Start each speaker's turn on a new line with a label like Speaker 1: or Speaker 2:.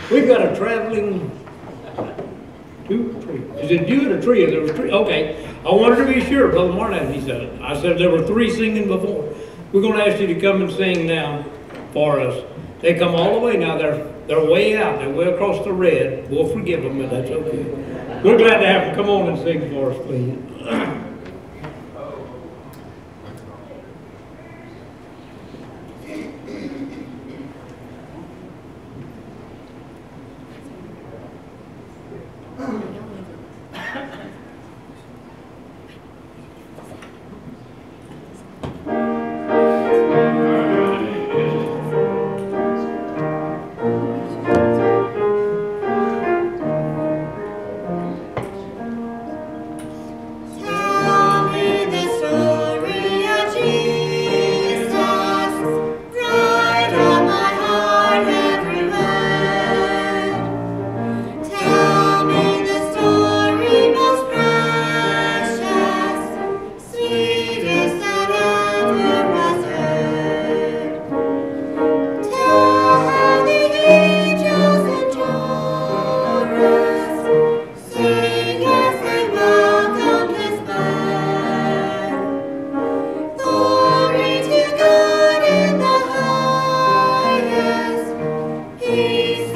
Speaker 1: We've got a traveling, two, three. Is it you and a trio? There was three. Okay. I wanted to be sure, Brother Martin, he said. I said there were three singing before. We're going to ask you to come and sing now for us. They come all the way now. They're way out. They're way across the red. We'll forgive them, but that's okay. We're glad to have them come on and sing for us, please.
Speaker 2: Peace.